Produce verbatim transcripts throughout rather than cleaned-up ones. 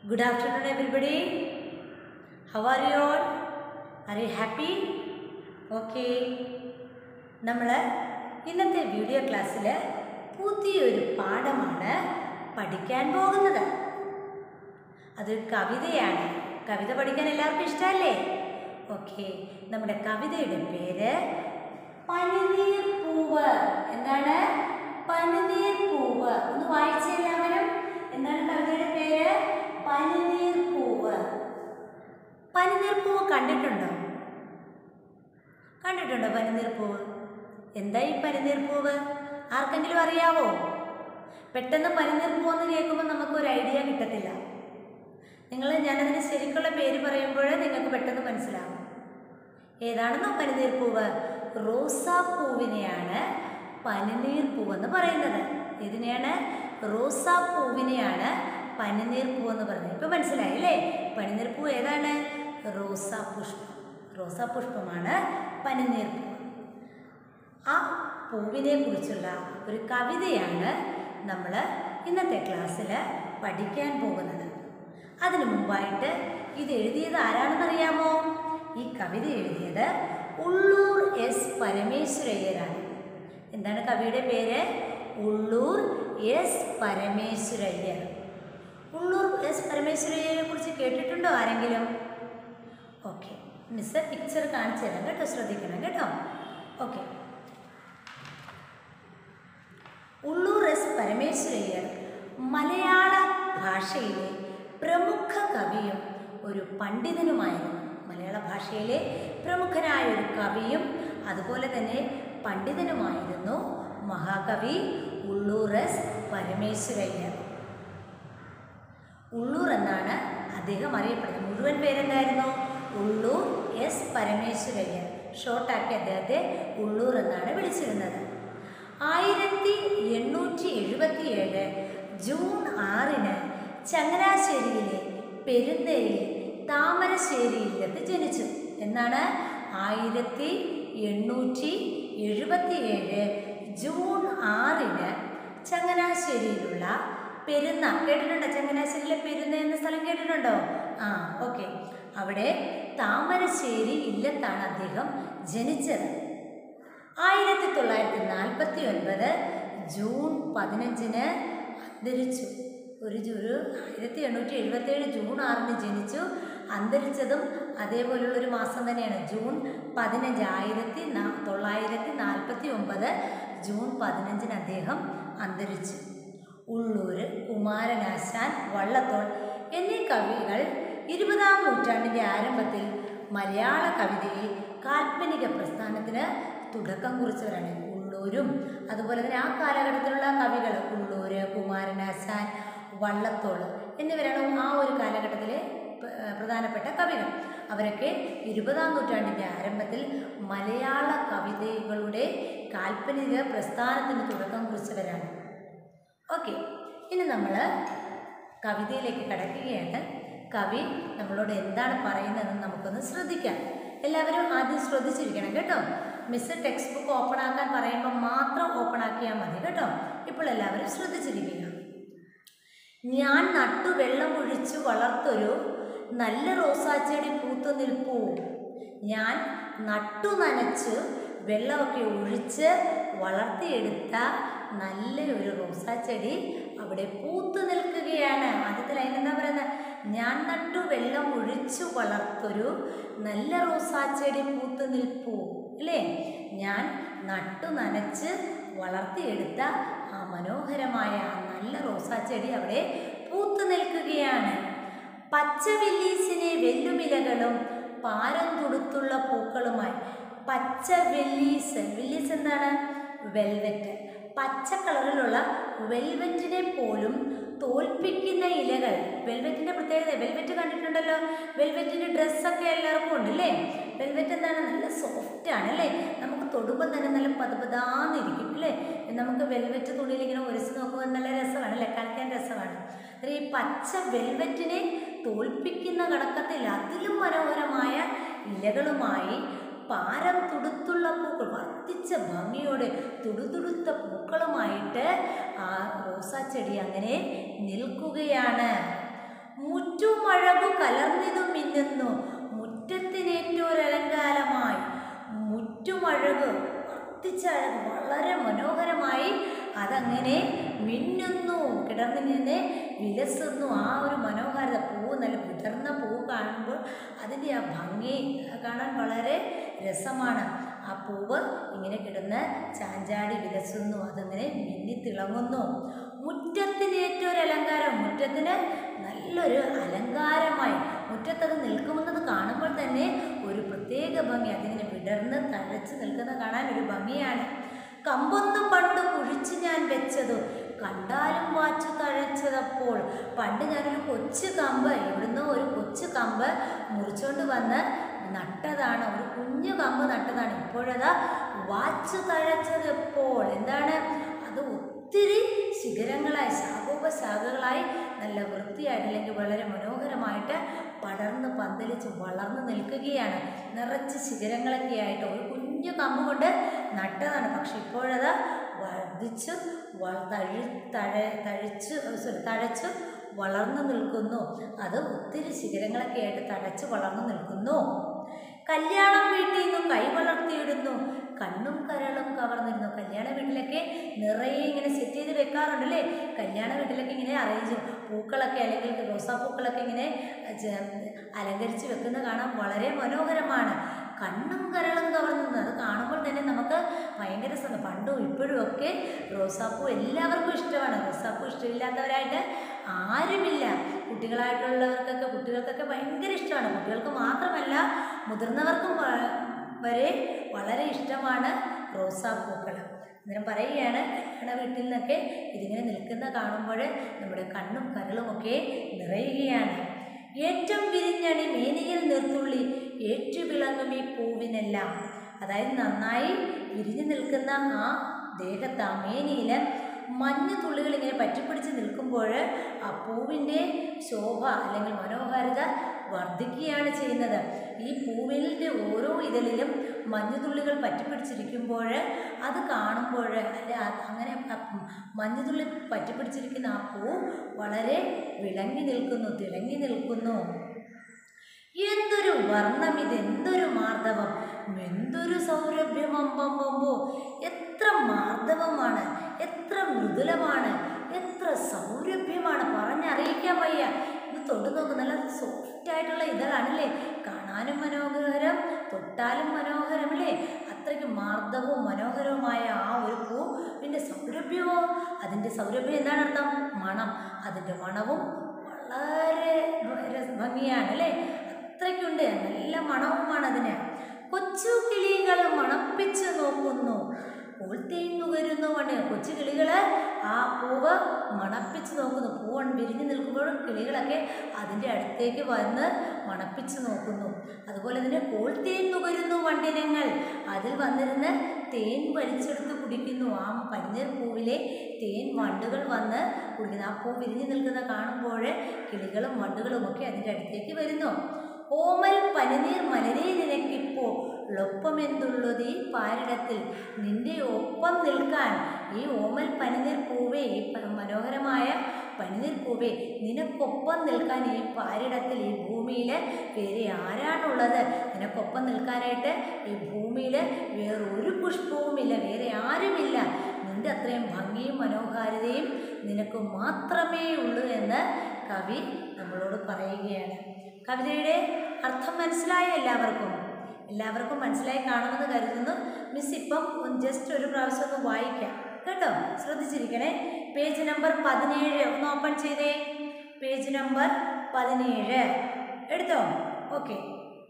Good afternoon, everybody. How are you all? Are you happy? Okay. നമ്മൾ ഇന്നത്തെ video ക്ലാസ്സിൽ പുതിയൊരു പാഠമാണ് പഠിക്കാൻ പോകുന്നത്. അതൊരു കവിതയാണ്. കവിത പഠിക്കാൻ എല്ലാവർക്കും ഇഷ്ടമല്ലേ? ഓക്കെ. നമ്മുടെ കവിതയുടെ പേര് പനിനീർ പൂവ്. എന്താണ്? പനിനീർ പൂവ്. ഒന്ന് വായിച്ചേ എല്ലാവരും. എന്താണ് കവിതയുടെ പേര്? പനിനീർ പൂവ്. പനിനീർ പൂവ് കണ്ടിട്ടുണ്ടോ? കണ്ടിട്ടുണ്ടോ പനിനീർ പൂവ്? എന്താ ഈ പനിനീർ പൂവ്? ആർക്കെങ്കിലും അറിയാവോ? പെട്ടെന്ന് പനിനീർ പൂവെന്ന് കേൾക്കുമ്പോൾ നമുക്കൊരു ഐഡിയ കിട്ടത്തില്ല. നിങ്ങൾ ഞാനതിന് ശരിക്കുള്ള പേര് പറയുമ്പോൾ നിങ്ങൾക്ക് പെട്ടെന്ന് മനസ്സിലാവും. ഏതാണെന്നോ പനിനീർ പൂവ്? റോസാപ്പൂവിനെയാണ് പനിനീർ പൂവെന്ന് പറയുന്നത്. ഇതിനെയാണ് റോസാപ്പൂവിനെയാണ് പനിനീർ പൂവെന്ന് പറയുന്നത്. ഇപ്പം മനസ്സിലായി അല്ലേ? പനിനീർ പൂവ് ഏതാണ്? റോസാ പുഷ്പം. റോസാ പുഷ്പമാണ് പനിനീർ പൂവ്. ആ പൂവിനെ കുറിച്ചുള്ള ഒരു കവിതയാണ് നമ്മൾ ഇന്നത്തെ ക്ലാസ്സിൽ പഠിക്കാൻ പോകുന്നത്. അതിനു മുമ്പായിട്ട് ഇത് എഴുതിയത് ആരാണെന്നറിയാമോ? ഈ കവിത എഴുതിയത് ഉള്ളൂർ എസ് പരമേശ്വരയ്യരാണ്. എന്താണ് കവിയുടെ പേര്? ഉള്ളൂർ എസ് പരമേശ്വരയ്യർ. ഉള്ളൂർ എസ് പരമേശ്വരയ്യരെ കുറിച്ച് കേട്ടിട്ടുണ്ടോ ആരെങ്കിലും? ഓക്കെ, മിസ് പിക്ചർ കാണിച്ചു തരാം കേട്ടോ, ശ്രദ്ധിക്കണം കേട്ടോ. ഓക്കെ, ഉള്ളൂർ എസ് പരമേശ്വരയ്യർ മലയാള ഭാഷയിലെ പ്രമുഖ കവിയും ഒരു പണ്ഡിതനുമായിരുന്നു. മലയാള ഭാഷയിലെ പ്രമുഖനായ ഒരു കവിയും അതുപോലെ തന്നെ പണ്ഡിതനുമായിരുന്നു മഹാകവി ഉള്ളൂർ എസ് പരമേശ്വരയ്യർ. ഉള്ളൂർ എന്നാണ് അദ്ദേഹം അറിയപ്പെടുന്നത്. മുഴുവൻ പേരെന്തായിരുന്നു? ഉള്ളൂർ എസ് പരമേശ്വരയ്യർ. ഷോർട്ടാക്കി അദ്ദേഹത്തെ ഉള്ളൂർ എന്നാണ് വിളിച്ചിരുന്നത്. ആയിരത്തി എണ്ണൂറ്റി എഴുപത്തി ഏഴ് ജൂൺ ആറിന് ചങ്ങനാശ്ശേരിയിലെ പെരുന്തേരിയിൽ താമരശ്ശേരിയിലെത്തി ജനിച്ചു. എന്നാണ്? ആയിരത്തി എണ്ണൂറ്റി എഴുപത്തി ഏഴ് ജൂൺ ആറിന് ചങ്ങനാശ്ശേരിയിലുള്ള പെരുന്ന, കേട്ടിട്ടുണ്ടോ? ചങ്ങനാശ്ശേരിയിലെ പെരുന്ന എന്ന സ്ഥലം കേട്ടിട്ടുണ്ടോ? ആ, ഓക്കെ. അവിടെ താമരശ്ശേരി ഇല്ലത്താണ് അദ്ദേഹം ജനിച്ചത്. ആയിരത്തി തൊള്ളായിരത്തി നാൽപ്പത്തി ഒൻപത് ജൂൺ പതിനഞ്ചിന് അന്തരിച്ചു. ഒരു ഒരു ആയിരത്തി എണ്ണൂറ്റി എഴുപത്തി ഏഴ് ജൂൺ ആറിന് ജനിച്ചു. അന്തരിച്ചതും അതേപോലുള്ളൊരു മാസം തന്നെയാണ്, ജൂൺ പതിനഞ്ച്. ആയിരത്തി തൊള്ളായിരത്തി നാൽപ്പത്തി ഒമ്പത് ജൂൺ പതിനഞ്ചിന് അദ്ദേഹം അന്തരിച്ചു. ഉള്ളൂർ, കുമാരനാശാൻ, വള്ളത്തോൾ എന്നീ കവികൾ ഇരുപതാം നൂറ്റാണ്ടിൻ്റെ ആരംഭത്തിൽ മലയാള കവിതയിൽ കാൽപ്പനിക പ്രസ്ഥാനത്തിന് തുടക്കം കുറിച്ചവരാണ്. ഉള്ളൂരും അതുപോലെ തന്നെ ആ കാലഘട്ടത്തിലുള്ള കവികൾ ഉള്ളൂർ, കുമാരനാശാൻ, വള്ളത്തോൾ എന്നിവരാണ് ആ ഒരു കാലഘട്ടത്തിലെ പ്രധാനപ്പെട്ട കവികൾ. അവരൊക്കെ ഇരുപതാം നൂറ്റാണ്ടിൻ്റെ ആരംഭത്തിൽ മലയാള കവിതകളുടെ കാൽപ്പനിക പ്രസ്ഥാനത്തിന് തുടക്കം കുറിച്ചവരാണ്. ഓക്കെ, ഇനി നമ്മൾ കവിതയിലേക്ക് കടക്കുകയാണ്. കവി നമ്മളോട് എന്താണ് പറയുന്നതെന്ന് നമുക്കൊന്ന് ശ്രദ്ധിക്കാം. എല്ലാവരും ആദ്യം ശ്രദ്ധിച്ചിരിക്കണം കേട്ടോ. മിസ് ടെക്സ്റ്റ് ബുക്ക് ഓപ്പൺ ആക്കാൻ പറയുമ്പോൾ മാത്രം ഓപ്പൺ ആക്കിയാൽ മതി കേട്ടോ. ഇപ്പോൾ എല്ലാവരും ശ്രദ്ധിച്ചിരിക്കുക. ഞാൻ നട്ടു വെള്ളം ഒഴിച്ചു വളർത്തൊരു നല്ല റോസാച്ചെടി പൂത്തു നിൽപ്പൂ. ഞാൻ നട്ടു നനച്ച് വെള്ളമൊക്കെ ഒഴിച്ച് വളർത്തിയെടുത്ത നല്ല ഒരു റോസാച്ചെടി അവിടെ പൂത്തു നിൽക്കുകയാണ്. ആദ്യത്തെ ലൈൻ എന്താ പറയുന്നത്? ഞാൻ നട്ടു വെള്ളം ഒഴിച്ചു വളർത്തൊരു നല്ല റോസാച്ചെടി പൂത്തു നിൽപ്പൂ. അല്ലേ? ഞാൻ നട്ടു നനച്ച് വളർത്തിയെടുത്ത ആ മനോഹരമായ നല്ല റോസാച്ചെടി അവിടെ പൂത്തു നിൽക്കുകയാണ്. പച്ചവെല്ലീസിനെ വെല്ലുമിലകളും പാരം തുടുത്തുള്ള പൂക്കളുമായി. പച്ച വെല്ലീസ്, വെല്ലീസ് എന്താണ്? വെൽവെറ്റ്. പച്ച കളറിലുള്ള വെൽവെറ്റിനെ പോലും തോൽപ്പിക്കുന്ന ഇലകൾ. വെൽവെറ്റിൻ്റെ പ്രത്യേകത, വെൽവെറ്റ് കണ്ടിട്ടുണ്ടല്ലോ, വെൽവെറ്റിൻ്റെ ഡ്രസ്സൊക്കെ എല്ലാവർക്കും ഉണ്ട് അല്ലേ? വെൽവെറ്റ് എന്താണ്? നല്ല സോഫ്റ്റ് ആണ് അല്ലേ? നമുക്ക് തൊടുമ്പോൾ തന്നെ നല്ല പതുപതാന്നിരിക്കും അല്ലേ? നമുക്ക് വെൽവെറ്റ് തുണിയിൽ ഇങ്ങനെ ഒരച്ച് നോക്കുമ്പോൾ നല്ല രസമാണ് അല്ലേ? കളിക്കാൻ രസമാണ്. ഈ പച്ച വെൽവെറ്റിനെ തോൽപ്പിക്കുന്ന കണക്കത്തിൽ അതിലും മനോഹരമായ ഇലകളുമായി പാരം തുടുത്തുള്ള പൂക്കൾ, വർദ്ധിച്ച ഭംഗിയോടെ തുടുതുടുത്ത പൂക്കളുമായിട്ട് ആ റോസാച്ചെടി അങ്ങനെ നിൽക്കുകയാണ്. മുറ്റ മുറ്റുമഴകു കലർന്നിതു മിന്നുന്നു മുറ്റത്തിനേറ്റൊരലങ്കാരമായി. മുറ്റുമഴക് വർദ്ധിച്ചഴക് വളരെ മനോഹരമായി അതങ്ങനെ മിന്നുന്നു, കിടന്നിങ്ങനെ വിലസുന്നു. ആ ഒരു മനോഹാരിത, പൂവ് നല്ല വിടർന്ന പൂവ് കാണുമ്പോൾ അതിൻ്റെ ആ ഭംഗി കാണാൻ വളരെ രസമാണ്. ആ പൂവ് ഇങ്ങനെ കിടന്ന് ചാഞ്ചാടി വിലസുന്നു, അതിങ്ങനെ മിന്നി തിളങ്ങുന്നു. മുറ്റത്തിന് ഏറ്റവും ഒരു അലങ്കാരം, മുറ്റത്തിന് നല്ലൊരു അലങ്കാരമായി. മുറ്റത്തത് നിൽക്കുമെന്നത് കാണുമ്പോൾ തന്നെ ഒരു പ്രത്യേക ഭംഗി, അതിങ്ങനെ വിടർന്ന് തഴച്ച് നിൽക്കുന്ന കാണാൻ ഒരു ഭംഗിയാണ്. കമ്പൊന്നും പണ്ട് കുഴിച്ച് ഞാൻ വെച്ചതു കണ്ടാലും വാച്ചു തഴച്ചതപ്പോൾ. പണ്ട് ഞാനൊരു കൊച്ചു കമ്പ്, ഇവിടുന്ന് ഒരു കൊച്ചു കമ്പ് മുറിച്ചോണ്ട് വന്ന് നട്ടതാണ്, ഒരു കുഞ്ഞു കമ്പ് നട്ടതാണ്. ഇപ്പോഴതാ വാച്ചു തഴച്ചത് എപ്പോൾ. എന്താണ് അത്? ഒത്തിരി ശിഖരങ്ങളായി, ശാഖോപശാഖകളായി നല്ല വൃത്തിയായിട്ട് അല്ലെങ്കിൽ വളരെ മനോഹരമായിട്ട് പടർന്ന് പന്തലിച്ച് വളർന്നു നിൽക്കുകയാണ്. നിറച്ച് ശിഖരങ്ങളൊക്കെ ആയിട്ട് ഒരു കുഞ്ഞു കമ്പ് കൊണ്ട് നട്ടതാണ്. പക്ഷെ ഇപ്പോഴത് വർദ്ധിച്ച് തഴി തഴ തഴിച്ച് സോറി തഴച്ച് വളർന്നു നിൽക്കുന്നു. അത് ഒത്തിരി ശിഖരങ്ങളൊക്കെ ആയിട്ട് തഴച്ച് വളർന്നു നിൽക്കുന്നു. കല്യാണം വീട്ടിൽ നിന്നും കൈ വളർത്തിയിടുന്നു കണ്ണും കരളും കവർന്നിരുന്നു. കല്യാണ വീട്ടിലൊക്കെ നിറയെ ഇങ്ങനെ സെറ്റ് ചെയ്ത് വെക്കാറുണ്ടല്ലേ. കല്യാണ വീട്ടിലൊക്കെ ഇങ്ങനെ അറേഞ്ച് പൂക്കളൊക്കെ അല്ലെങ്കിൽ റോസാപ്പൂക്കളൊക്കെ ഇങ്ങനെ അലങ്കരിച്ച് വെക്കുന്നത് കാണാൻ വളരെ മനോഹരമാണ്. കണ്ണും കരളും കവർന്നത്, അത് കാണുമ്പോൾ തന്നെ നമുക്ക് ഭയങ്കര സന്തോഷം. പണ്ടും ഇപ്പോഴും ഒക്കെ റോസാപ്പൂ എല്ലാവർക്കും ഇഷ്ടമാണ്. റോസാപ്പൂ ഇഷ്ടമില്ലാത്തവരായിട്ട് ആരുമില്ല. കുട്ടികളായിട്ടുള്ളവർക്കൊക്കെ കുട്ടികൾക്കൊക്കെ ഭയങ്കര ഇഷ്ടമാണ്. കുട്ടികൾക്ക് മാത്രമല്ല മുതിർന്നവർക്കും വരെ വളരെ ഇഷ്ടമാണ് റോസാപ്പൂക്കൾ. അന്നേരം പറയുകയാണ്, കല്യാണ വീട്ടിൽ നിന്നൊക്കെ ഇതിങ്ങനെ നിൽക്കുന്ന കാണുമ്പോൾ നമ്മുടെ കണ്ണും കരളുമൊക്കെ നിറയുകയാണ്. ഏറ്റവും വിരിഞ്ഞണി മേനിയിൽ നിർത്തുള്ളി ഏറ്റു വിളങ്ങും ഈ പൂവിനെല്ലാം. അതായത് നന്നായി വിരിഞ്ഞു നിൽക്കുന്ന ആ ദേഹത്ത്, ആ മേനിയിൽ മഞ്ഞ് തുള്ളികൾ ഇങ്ങനെ പറ്റിപ്പിടിച്ച് നിൽക്കുമ്പോൾ ആ പൂവിൻ്റെ ശോഭ അല്ലെങ്കിൽ മനോഹാരിത വർദ്ധിക്കുകയാണ് ചെയ്യുന്നത്. ഈ പൂവിൻ്റെ ഓരോ ഇതളിലും മഞ്ഞുതുള്ളികൾ പറ്റിപ്പിടിച്ചിരിക്കുമ്പോൾ അത് കാണുമ്പോൾ അല്ല അങ്ങനെ മഞ്ഞുതുള്ളി പറ്റിപ്പിടിച്ചിരിക്കുന്ന ആ പൂ വളരെ വിളങ്ങി നിൽക്കുന്നു, തിളങ്ങി നിൽക്കുന്നു. എന്തൊരു വർണ്ണം ഇത്, എന്തൊരു മാർദ്ദവം, എന്തൊരു സൗരഭ്യം, അമ്പമ്പമ്പോ എത്ര മാർദ്ദവമാണ്, എത്ര മൃദുലമാണ്, എത്ര സൗരഭ്യമാണ്, പറഞ്ഞറിയിക്കാൻ വയ്യ. ഇത് തൊട്ട് നോക്ക്, നല്ല സോഫ്റ്റ് ആയിട്ടുള്ള ഇതളാണല്ലേ, കാണാനും മനോഹരം, തൊട്ടാലും മനോഹരമല്ലേ. അത്രയ്ക്ക് മാർദ്ദവും മനോഹരവുമായ ആ ഒരു പൂ പിന്നെ സൗരഭ്യമോ, അതിൻ്റെ സൗരഭ്യം എന്താണ് അർത്ഥം? മണം. അതിൻ്റെ മണവും വളരെ ഭംഗിയാണ് അല്ലേ, അത്രയ്ക്കുണ്ട്, നല്ല മണവുമാണ് അതിന്. കൊച്ചു കിളികൾ മണപ്പിച്ച് നോക്കുന്നു പൂൾത്തേൻ നുകരുന്നു കൊണ്ട്. കൊച്ചു കിളികൾ ആ പൂവ് മണപ്പിച്ച് നോക്കുന്നു. പൂവ് വിരിഞ്ഞു നിൽക്കുമ്പോൾ കിളികളൊക്കെ അതിൻ്റെ അടുത്തേക്ക് വന്ന് മണപ്പിച്ച് നോക്കുന്നു. അതുപോലെ തന്നെ പൂൾത്തേൻ നുകരുന്നു വണ്ടിനങ്ങൾ, അതിൽ വന്നിരുന്ന് തേൻ വലിച്ചെടുത്ത് കുടിക്കുന്നു. ആ പനിനീർ പൂവിലെ തേൻ വണ്ടുകൾ വന്ന് കുടിക്കുന്നു. ആ പൂ വിരിഞ്ഞു നിൽക്കുന്ന കാണുമ്പോൾ കിളികളും വണ്ടുകളും ഒക്കെ അതിൻ്റെ അടുത്തേക്ക് വരുന്നു. ഓമൽ പനിനീർ മലരേ നിനക്കിപ്പോ ഒപ്പമെന്തുള്ളത് ഈ പാരിടത്തിൽ. നിന്റെ ഒപ്പം നിൽക്കാൻ ഈ ഓമൽ പനിനീർ പൂവേ, ഈ മനോഹരമായ പനിനീർ പൂവേ, നിനക്കൊപ്പം നിൽക്കാൻ ഈ പാരിടത്തിൽ, ഈ ഭൂമിയിൽ വേറെ ആരാണുള്ളത്? നിനക്കൊപ്പം നിൽക്കാനായിട്ട് ഈ ഭൂമിയിൽ വേറൊരു പുഷ്പവുമില്ല, വേറെ ആരുമില്ല. നിന്റെ അത്രയും ഭംഗിയും മനോഹാരിതയും നിനക്ക് മാത്രമേ ഉള്ളൂ എന്ന് കവി നമ്മളോട് പറയുകയാണ്. കവിതയുടെ അർത്ഥം മനസ്സിലായ എല്ലാവർക്കും എല്ലാവർക്കും മനസ്സിലായി കാണുമെന്ന് കരുതുന്നു. മിസ് ഇപ്പം ജസ്റ്റ് ഒരു പ്രാവശ്യം ഒന്ന് വായിക്കാം കേട്ടോ, ശ്രദ്ധിച്ചിരിക്കണേ. പേജ് നമ്പർ പതിനേഴ് ഒന്ന് ഓപ്പൺ ചെയ്തേ. പേജ് നമ്പർ പതിനേഴ് എടുത്തോ? ഓക്കെ.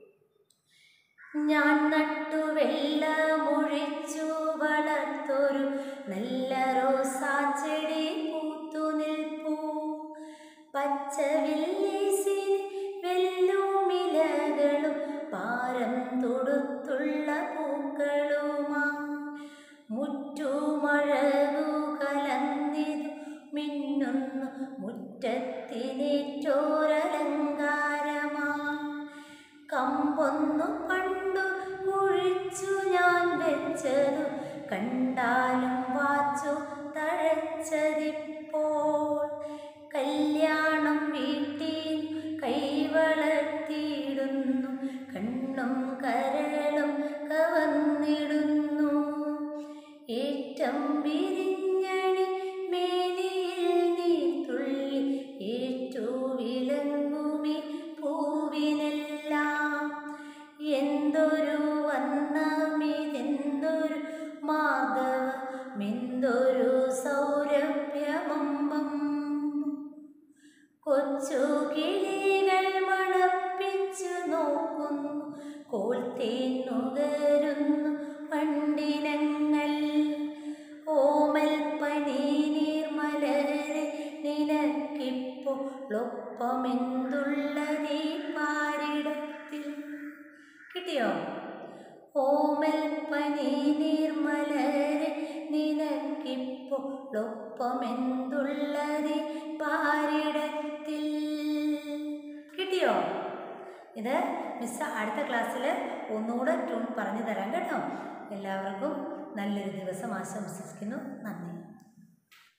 ഞാൻ നട്ടു വെള്ളമൊഴിച്ചു വളർത്തൊരു നല്ല റോസാ ചെടി പൂത്തു നിൽപ്പൂ. പച്ചവില്ലീസി വെല്ലുമിലകളും പാരം തൊടുത്തുള്ള പൂക്കളുമാ. മുറ്റുമഴകു കലർന്നിതു മിന്നുന്നു മുറ്റത്തിനേറ്റോരലങ്കാരമാ. കമ്പൊന്നു പണ്ടു കുഴിച്ചു ഞാൻ വെച്ചതു കണ്ടാലും വാച്ചു തഴച്ചതിപ്പോൾ. കല്യാണം വീട്ടിൽ കണ്ണും കരളും കവർന്നിടുന്നു. ഏറ്റം വിരിഞ്ഞണി മേനിയിൽ നീർത്തുള്ളി ഏറ്റു വിളങ്ങുമി പൂവിനെല്ലാം. എന്തൊരു വർണ്ണമിതെന്തൊരു മാധവമെന്തൊരു സൗരഭ്യമമ്പം. കൊച്ചു കിളികൾ മണപ്പിച്ചു നോക്കുന്നു, കോൽത്തേൻ നുകരുന്നു പണ്ടിനങ്ങൾ. ഓമൽ പനി നീർമലരെ നിനക്കിപ്പോളൊപ്പമെന്തുള്ളതീ പാരിടത്തിൽ. കിട്ടിയോ? ഓമൽ പനി നീർമലരെ നിനക്കിപ്പോളൊപ്പമെന്തുള്ളതീ പാരിടത്തിൽ. കിട്ടിയോ? ഇത് മിസ് അടുത്ത ക്ലാസ്സിൽ ഒന്നുകൂടെ ട്യൂൺ പറഞ്ഞു തരാം കേട്ടോ. എല്ലാവർക്കും നല്ലൊരു ദിവസം ആശംസിക്കുന്നു. നന്ദി.